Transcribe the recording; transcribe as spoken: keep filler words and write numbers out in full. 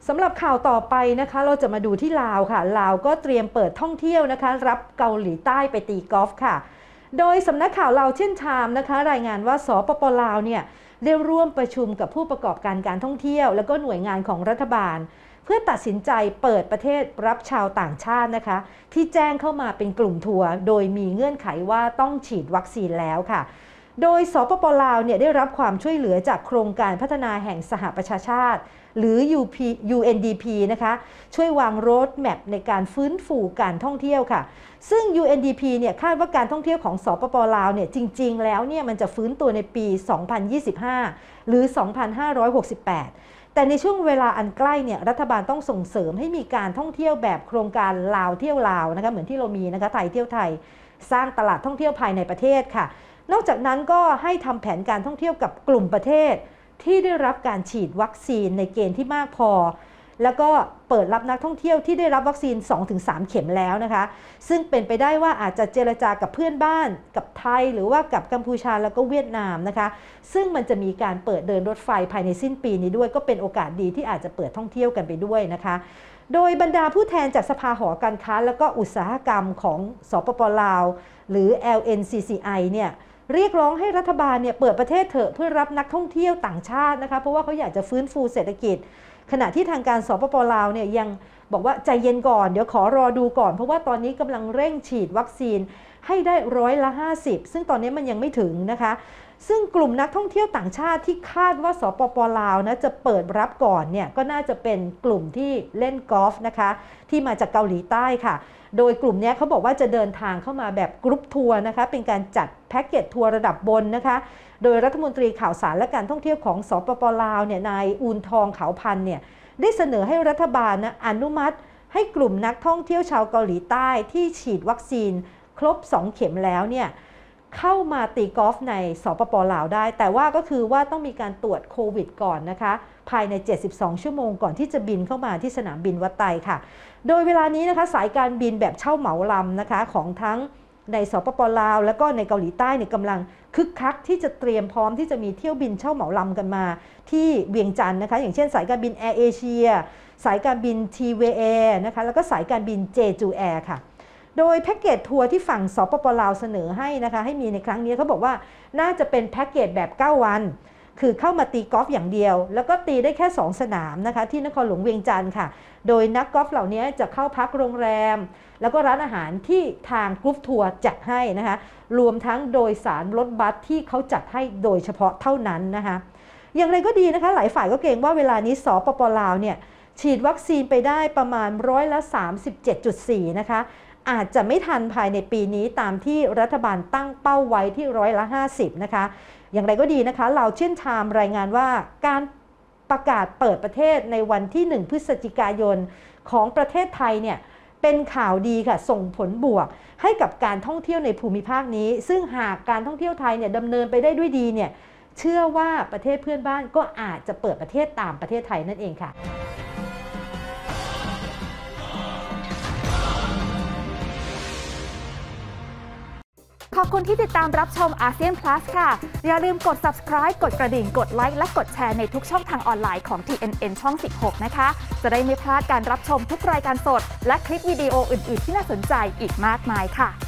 สำหรับข่าวต่อไปนะคะเราจะมาดูที่ลาวค่ะลาวก็เตรียมเปิดท่องเที่ยวนะคะรับเกาหลีใต้ไปตีกอล์ฟค่ะโดยสำนักข่าวลาวเช่นไทม์นะคะรายงานว่าสปป.ลาวเนี่ยได้ร่วมประชุมกับผู้ประกอบการการท่องเที่ยวและก็หน่วยงานของรัฐบาลเพื่อตัดสินใจเปิดประเทศรับชาวต่างชาตินะคะที่แจ้งเข้ามาเป็นกลุ่มทัวร์โดยมีเงื่อนไขว่าต้องฉีดวัคซีนแล้วค่ะโดยสปป.ลาวเนี่ยได้รับความช่วยเหลือจากโครงการพัฒนาแห่งสหประชาชาติหรือ ยู เอ็น ดี พี นะคะช่วยวางโรดแมปในการฟื้นฟูการท่องเที่ยวค่ะซึ่ง ยู เอ็น ดี พี เนี่ยคาดว่าการท่องเที่ยวของสปป.ลาวเนี่ยจริงๆแล้วเนี่ยมันจะฟื้นตัวในปี สองพันยี่สิบห้า หรือ สองพันห้าร้อยหกสิบแปด แต่ในช่วงเวลาอันใกล้เนี่ยรัฐบาลต้องส่งเสริมให้มีการท่องเที่ยวแบบโครงการลาวเที่ยวลาวนะคะเหมือนที่เรามีนะคะไทยเที่ยวไทยสร้างตลาดท่องเที่ยวภายในประเทศค่ะนอกจากนั้นก็ให้ทำแผนการท่องเที่ยวกับกลุ่มประเทศที่ได้รับการฉีดวัคซีนในเกณฑ์ที่มากพอแล้วก็เปิดรับนักท่องเที่ยวที่ได้รับวัคซีน สองถึงสาม เข็มแล้วนะคะซึ่งเป็นไปได้ว่าอาจจะเจรจากับเพื่อนบ้านกับไทยหรือว่ากับกัมพูชาแล้วก็เวียดนามนะคะซึ่งมันจะมีการเปิดเดินรถไฟภายในสิ้นปีนี้ด้วยก็เป็นโอกาสดีที่อาจจะเปิดท่องเที่ยวกันไปด้วยนะคะโดยบรรดาผู้แทนจากสภาหอการค้าและก็อุตสาหกรรมของสปป.ลาวหรือ แอล เอ็น ซี ซี ไอ เนี่ยเรียกร้องให้รัฐบาลเนี่ยเปิดประเทศเถอะเพื่อรับนักท่องเที่ยวต่างชาตินะคะเพราะว่าเขาอยากจะฟื้นฟูเศรษฐกิจขณะที่ทางการสปป.ลาวเนี่ยยังบอกว่าใจเย็นก่อนเดี๋ยวขอรอดูก่อนเพราะว่าตอนนี้กำลังเร่งฉีดวัคซีนให้ได้ร้อยละห้าสิบซึ่งตอนนี้มันยังไม่ถึงนะคะซึ่งกลุ่มนักท่องเที่ยวต่างชาติที่คาดว่าสปป.ลาวนะจะเปิดรับก่อนเนี่ยก็น่าจะเป็นกลุ่มที่เล่นกอล์ฟนะคะที่มาจากเกาหลีใต้ค่ะโดยกลุ่มนี้เขาบอกว่าจะเดินทางเข้ามาแบบกรุ๊ปทัวร์นะคะเป็นการจัดแพ็กเกจทัวร์ระดับบนนะคะโดยรัฐมนตรีข่าวสารและการท่องเที่ยวของสปป.ลาวเนี่ยนายอูนทองขาวพันธ์เนี่ยได้เสนอให้รัฐบาลนะอนุมัติให้กลุ่มนักท่องเที่ยวชาวเกาหลีใต้ที่ฉีดวัคซีนครบสองเข็มแล้วเนี่ยเข้ามาตีกอล์ฟในสปป.ลาวได้แต่ว่าก็คือว่าต้องมีการตรวจโควิดก่อนนะคะภายในเจ็ดสิบสองชั่วโมงก่อนที่จะบินเข้ามาที่สนามบินวัดไตค่ะโดยเวลานี้นะคะสายการบินแบบเช่าเหมาลำนะคะของทั้งในสปป.ลาวและก็ในเกาหลีใต้เนี่ยกำลังคึกคักที่จะเตรียมพร้อมที่จะมีเที่ยวบินเช่าเหมาลำกันมาที่เวียงจันทร์นะคะอย่างเช่นสายการบินแอร์เอเชียสายการบินทีเวแอร์นะคะแล้วก็สายการบินเจจูแอร์ค่ะโดยแพ็กเกจทัวร์ที่ฝั่งสปป.ลาวเสนอให้นะคะให้มีในครั้งนี้เขาบอกว่าน่าจะเป็นแพ็กเกจแบบเก้าวันคือเข้ามาตีกอล์ฟอย่างเดียวแล้วก็ตีได้แค่สองสนามนะคะที่นครหลวงเวียงจันทร์ค่ะโดยนักกอล์ฟเหล่านี้จะเข้าพักโรงแรมแล้วก็ร้านอาหารที่ทางกรุ๊ปทัวร์จัดให้นะคะรวมทั้งโดยสารรถบัสที่เขาจัดให้โดยเฉพาะเท่านั้นนะคะอย่างไรก็ดีนะคะหลายฝ่ายก็เกรงว่าเวลานี้สปป.ลาวเนี่ยฉีดวัคซีนไปได้ประมาณร้อยละ สามสิบเจ็ดจุดสี่ นะคะอาจจะไม่ทันภายในปีนี้ตามที่รัฐบาลตั้งเป้าไว้ที่ร้อยละห้าสิบนะคะอย่างไรก็ดีนะคะเราเช่นไทม์รายงานว่าการประกาศเปิดประเทศในวันที่หนึ่งพฤศจิกายนของประเทศไทยเนี่ยเป็นข่าวดีค่ะส่งผลบวกให้กับการท่องเที่ยวในภูมิภาคนี้ซึ่งหากการท่องเที่ยวไทยเนี่ยดำเนินไปได้ด้วยดีเนี่ยเชื่อว่าประเทศเพื่อนบ้านก็อาจจะเปิดประเทศตามประเทศไทยนั่นเองค่ะขอบคุณที่ติดตามรับชมอาเซียน Plus ค่ะอย่าลืมกด Subscribe กดกระดิ่งกดไลค์และกดแชร์ในทุกช่องทางออนไลน์ของ ที เอ็น เอ็น ช่องสิบหกนะคะจะได้ไม่พลาดการรับชมทุกรายการสดและคลิปวิดีโออื่นๆที่น่าสนใจอีกมากมายค่ะ